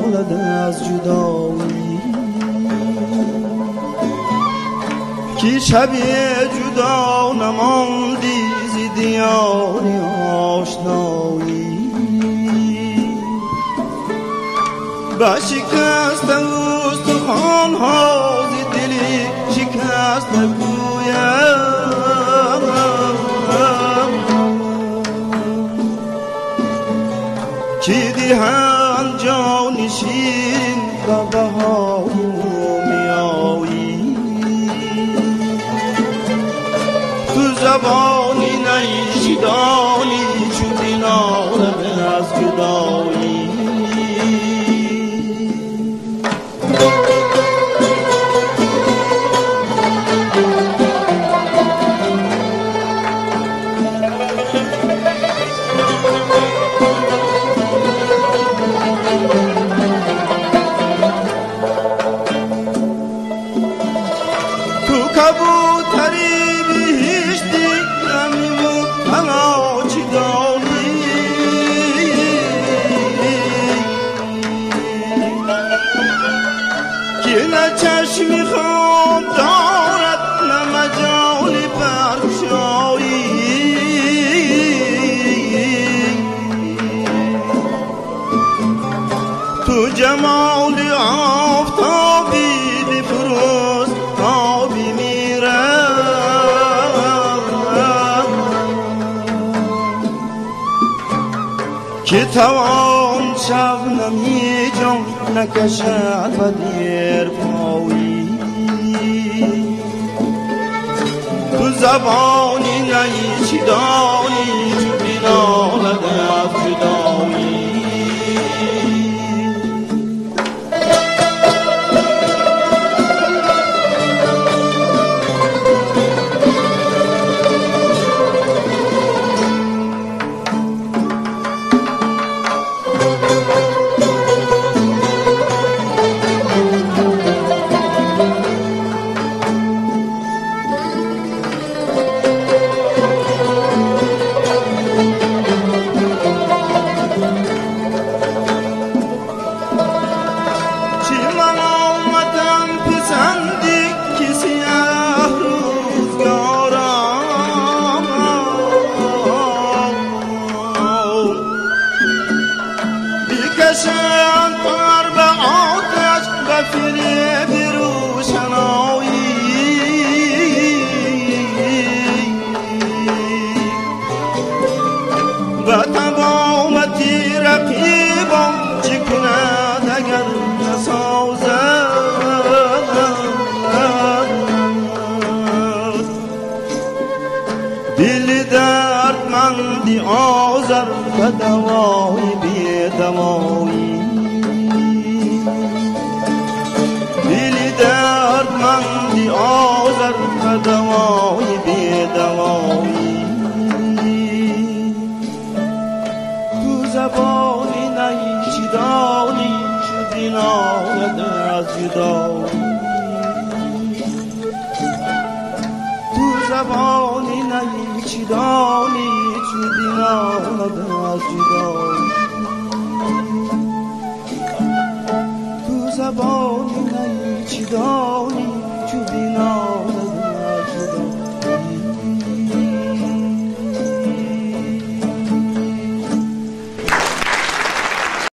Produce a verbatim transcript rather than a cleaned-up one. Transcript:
نالد از جدایی که شبی جدا نماندی ز دیار آشنایی با شکست استخوان‌ها ز دلی شکست گویم که دهند جان شیرین با بهای مومیایی تو زبانی نیشیدانی چون بینالد از جدایی کبوتری بهشتی نمیمون تنها چی دانی که نه چشمی خواب دارد نه مجالی برگشایی تو جمال آفتابی بفروز آبی میره که توان شبنمی جان نکشد و دیر پایی تو زبانی نیشیدانی چون بینالد از جدایی کشم پر به آتش و فریب روشنایی و تمامتی رقیبم چه کند اگر نسازد دل دردمندی آزر و دوای بی دوایی دل دردمندی آزر و دوای بی دوایی تو زبانی نیشیدانی چو بینالد از جدایی تو زبانی نیشیدانی چو بینالد از جدایی تو زبانی نیشیدانی چو بینالد